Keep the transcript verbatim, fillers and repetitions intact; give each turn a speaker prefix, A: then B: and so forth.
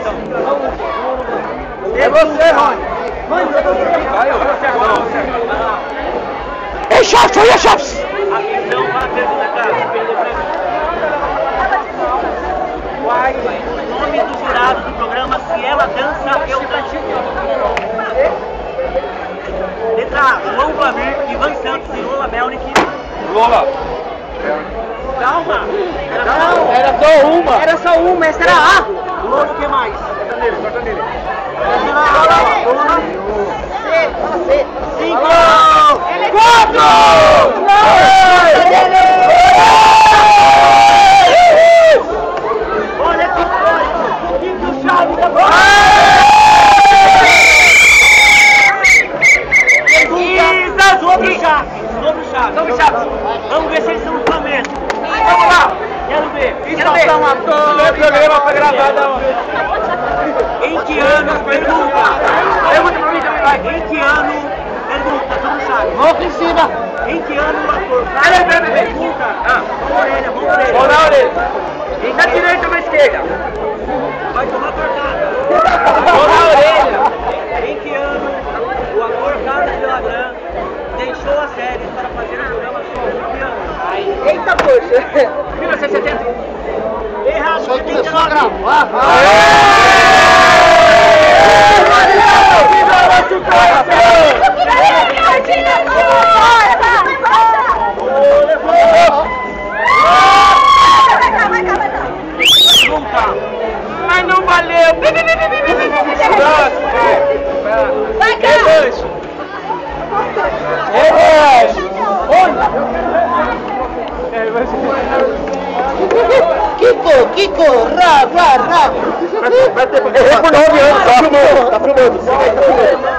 A: É você, Rony. Ei, Chaves, olha, Chaves!
B: Atenção, para a pergunta, cara. Qual o nome do jurado do programa Se Ela Dança, Eu Canto? Letra A, João Vlamir, Ivan Santos e Lola Melnick.
C: Lola.
B: Calma. Era
A: Não,
B: só
A: era só uma.
D: Era só uma, essa era A.
B: Lola, o que mais?
C: Corta nele, corta nele.
B: Essa era A, Lola.
D: C, fala C.
B: Cinco.
A: Quatro!
B: Olha que foi. Quinto Chaves agora. Pergunta sobre o Chaves. Sobre o Chaves. Sobre o Chaves. Vamos ver se eles são do Flamengo. Vamos lá. Quero ver. Quero ver.
C: Meu programa foi gravado.
B: Em que ano, pergunta. Pergunta pra mim também, vai. Em que ano, pergunta sobre o Chaves.
A: Mão aqui em cima.
B: Em que ano o ator Carlos pergunta. Ah, vamos na orelha, vamos na orelha.
C: Vou na orelha.
B: Na direita ou na esquerda? Vai tomar cortada.
C: Vou na orelha.
B: Em que ano o ator Carlos Villagrán deixou a série para fazer um programa sobre piano?
D: Eita, poxa.
B: mil novecentos e setenta. Errado,
A: Só começou a
B: setenta e nove.
A: gravar.
B: Pergunta.
C: Mas não valeu. Próximo.
D: Vai, cá.
C: Revanche.
A: Revanche. Kiko, Kiko, ra, ra, ra.
C: Vai ter. Errei por nove anos. Tá filmando, tá filmando.